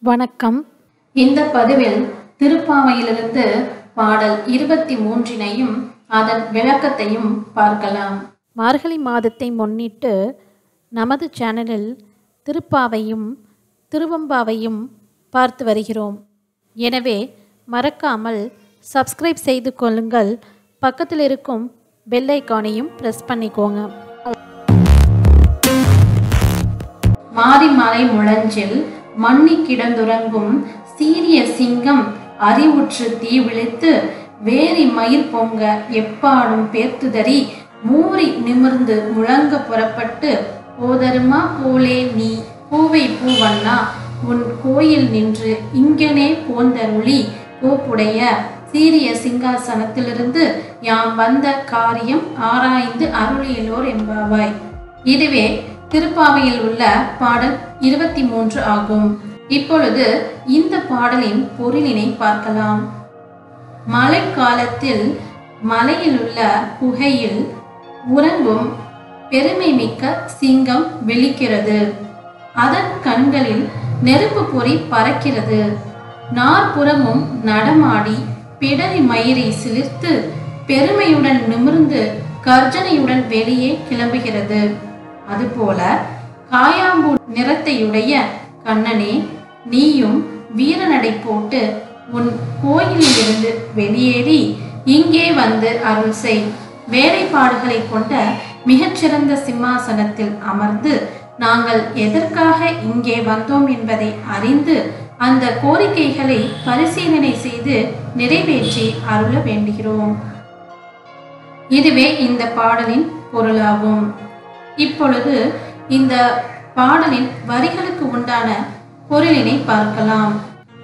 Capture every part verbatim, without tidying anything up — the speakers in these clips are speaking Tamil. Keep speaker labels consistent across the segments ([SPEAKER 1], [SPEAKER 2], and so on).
[SPEAKER 1] வணக்கம்.
[SPEAKER 2] இந்த பதிவில் திருப்பாவையிலிருந்து பாடல் இருபத்தி மூன்றினையும் அதன் விளக்கத்தையும் பார்க்கலாம்.
[SPEAKER 1] மார்கழி மாதத்தை முன்னிட்டு நமது சேனலில் திருப்பாவையும் திருவெம்பாவையும் பார்த்து வருகிறோம். எனவே மறக்காமல் சப்ஸ்கிரைப் செய்து கொள்ளுங்கள். பக்கத்தில் இருக்கும் பெல் ஐகானையும் ப்ரெஸ் பண்ணிக்கோங்க.
[SPEAKER 2] மாரிமலை முழஞ்சில் மண்ணி கிடந்துறங்கும் சீரிய சிங்கம் அறிவுற்று தீ விழித்து வேரி மயிர் பொங்க எப்பாடும் பேர்த்துதறி மூறி நிமிர்ந்து முழங்க புறப்பட்டு போதருமா போலே நீ பூவை பூவண்ணா உன் கோயில் நின்று இங்கனே போந்தருளி கோப்புடைய சீரிய சிங்காசனத்திலிருந்து யாம் வந்த காரியம் ஆராய்ந்து அருளியலோர் என்பாவாய். இதுவே திருப்பாவையில் உள்ள பாடல் இருபத்தி மூன்று ஆகும். இப்பொழுது இந்த பாடலின் பொருளினை பார்க்கலாம். மழை காலத்தில் மலையில் உள்ள குகையில் உறங்கும் பெருமை மிக்க சிங்கம் விழிக்கிறது. அதன் கண்களில் நெருப்பு பொறி பறக்கிறது. நாற்புறமும் நடமாடி பிடரி மயிரை சிலிர்த்து பெருமையுடன் நிமிர்ந்து கர்ஜனையுடன் வெளியே கிளம்புகிறது. அதுபோல காயாம்பூ நிறத்தையுடைய கண்ணனே, நீயும் வீரநடை போட்டு உன் கோயிலிலிருந்து வெளியேறி இங்கே வந்து அருள் செய். வேலைப்பாடுகளை கொண்ட மிகச்சிறந்த சிம்மாசனத்தில் அமர்ந்து நாங்கள் எதற்காக இங்கே வந்தோம் என்பதை அறிந்து அந்த கோரிக்கைகளை பரிசீலனை செய்து நிறைவேற்றி அருள வேண்டுகிறோம். இதுவே இந்த பாடலின் பொருளாகும். இப்பொழுது இந்த பாடலின் வரிகளுக்கு உண்டான பொருளினை பார்க்கலாம்.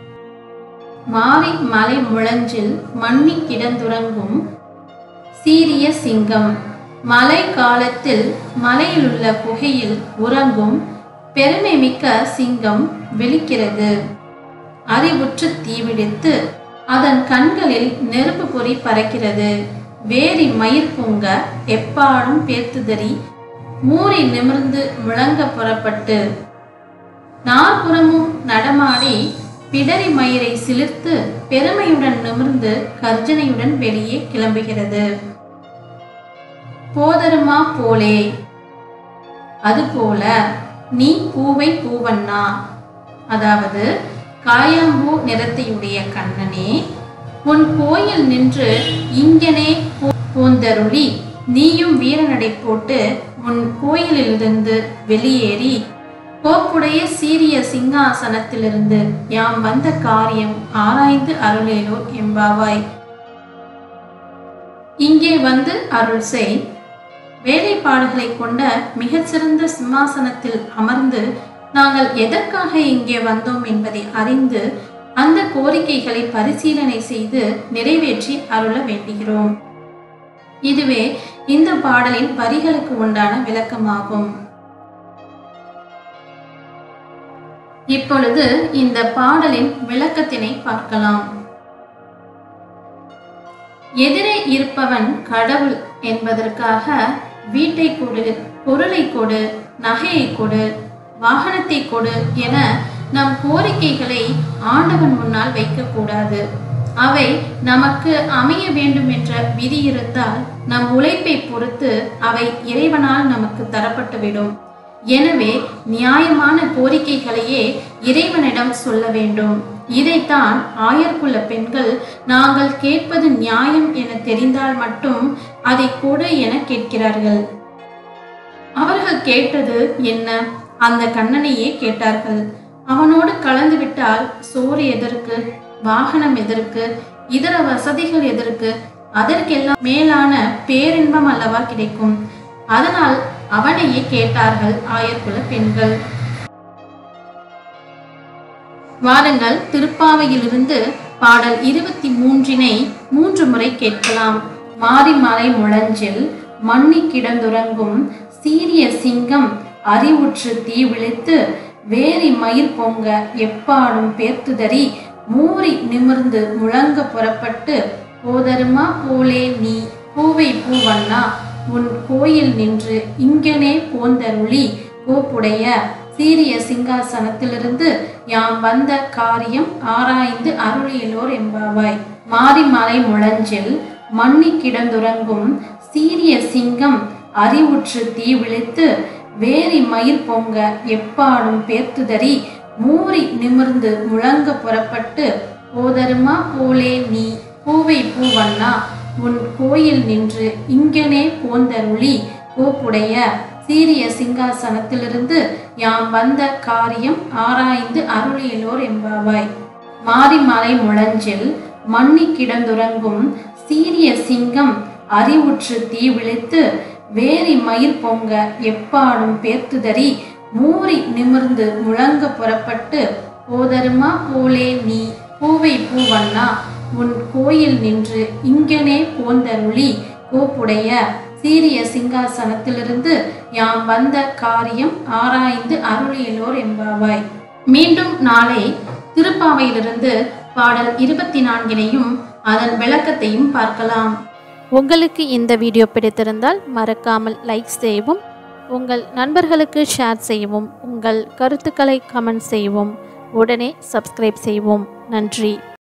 [SPEAKER 2] மாரி மலை முழஞ்சில் மண்ணி கிடந்துறங்கும் சீரிய சிங்கம் மழை காலத்தில் மலையில் உள்ள குகையில் உறங்கும் பெருமை மிக்க சிங்கம் விழிக்கிறது. அறிவுற்று தீவிடித்து அதன் கண்களில் நெருப்பு பொறி பறக்கிறது. வேரி மயிர் பொங்க எப்பாடும் பேர்த்துதறி மூறி நிமிர்ந்து முழங்க புறப்பட்டு நாற்புறமும் நடமாடி பிடரி மயிரை சிலிர்த்து பெருமையுடன் நிமிர்ந்து கர்ஜனையுடன் வெளியே கிளம்புகிறது. போதருமா போலே, அதுபோல நீ பூவை பூவண்ணா, அதாவது காயாம்பூ நிறத்தையுடைய கண்ணனே, உன் கோயில் நின்று இங்கனே போந்தருளி நீயும் வீரநடை போட்டு உன் கோயிலிலிருந்து வெளியேறி கோப்புடைய சீரிய சிங்காசனத்திலிருந்து யாம் வந்த காரியம் ஆராய்ந்து அருளேலோ என்பாவாய். இங்கே வந்து அருள் செய். வேலைப்பாடுகளை கொண்ட மிகச்சிறந்த சிம்மாசனத்தில் அமர்ந்து நாங்கள் எதற்காக இங்கே வந்தோம் என்பதை அறிந்து அந்த கோரிக்கைகளை பரிசீலனை செய்து நிறைவேற்றி அருள வேண்டுகிறோம். இதுவே இந்த பாடலின் வரிகளுக்கு உண்டான விளக்கமாகும். இப்பொழுது இந்த பாடலின் விளக்கத்தினை பார்க்கலாம். எதிரே இருப்பவன் கடவுள் என்பதற்காக வீட்டை கொடு, பொருளை கொடு, நகையை கொடு, வாகனத்தை கொடு என நம் கோரிக்கைகளை ஆண்டவன் முன்னால் வைக்கக்கூடாது. அவை நமக்கு அமைய வேண்டும் என்ற விதி இருந்தால் நம் உழைப்பை பொறுத்து அவை இறைவனால் நமக்கு தரப்பட்டுவிடும். எனவே நியாயமான கோரிக்கைகளையே இறைவனிடம் சொல்ல வேண்டும். இதைத்தான் ஆயர்குல பெண்கள் நாங்கள் கேட்பது நியாயம் என தெரிந்தால் மட்டும் அதை கொடு என கேட்கிறார்கள். அவர்கள் கேட்டது என்ன? அந்த கண்ணனையே கேட்டார்கள். அவனோடு கலந்து விட்டால் சோறு எதற்கு, வாகனம் எதற்கு, இதர வசதிகள் எதற்கு, அதற்கெல்லாம் மேலான பேரின்பம் அல்லவா கிடைக்கும். அதனால் அவனையே கேட்டார்கள் ஆயர்குல பெண்கள். வாருங்கள், திருப்பாவையிலிருந்து பாடல் இருபத்தி மூன்றினை மூன்று முறை கேட்கலாம். மாரிமலை முழஞ்சில் மண்ணி கிடந்துறங்கும் சீரிய சிங்கம் அறிவுற்று தீ விழித்து வேரி மயிர் பொங்க எப்பாடும் பேர்த்துதறி மூறி நிமிர்ந்து முழங்க புறப்பட்டு போதருமா போலே நீ பூவை பூவண்ணா உன் கோயில் நின்று இங்கனே போந்தருளி கோப்புடைய சீரிய சிங்காசனத்திலிருந்து யாம் வந்த காரியம் ஆராய்ந்து அருளியலோர் எம்பாவாய். மாரிமலை முழஞ்சில் மண்ணி கிடந்துறங்கும் சீரிய சிங்கம் அறிவுற்று தீ விழித்து வேரி மயிர் பொங்க எப்பாடும் பேர்த்துதறி மூறி நிமிர்ந்து முழங்க புறப்பட்டு போதருமா போலே நீ பூவை பூவண்ணா உன் கோயில் நின்று இங்கனே போந்தருளி கோப்புடைய சீரிய சிங்காசனத்திலிருந்து யாம் வந்த காரியம் ஆராய்ந்து அருளியலோர் எம்பாவாய். மாரிமலை முழஞ்சில் மண்ணி கிடந்துறங்கும் சீரிய சிங்கம் அறிவுற்று தீ விழித்து வேரி மயிர் பொங்க எப்பாடும் பேர்த்துதறி மூறி நிமிர்ந்து முழங்க புறப்பட்டு போதருமா போலே நீ பூவை பூவண்ணா உன் கோயில் நின்று இங்கனே போந்தருளி கோப்புடைய சீரிய சிங்காசனத்திலிருந்து யாம் வந்த காரியம் ஆராய்ந்து அருளியலோர் எம்பாவாய். மீண்டும் நாளை திருப்பாவையிலிருந்து பாடல் இருபத்தி நான்கினையும் அதன் விளக்கத்தையும் பார்க்கலாம்.
[SPEAKER 1] உங்களுக்கு இந்த வீடியோ பிடித்திருந்தால் மறக்காமல் லைக் செய்யவும், உங்கள் நண்பர்களுக்கு ஷேர் செய்யவும், உங்கள் கருத்துக்களை கமெண்ட் செய்யவும், உடனே சப்ஸ்கிரைப் செய்வோம். நன்றி.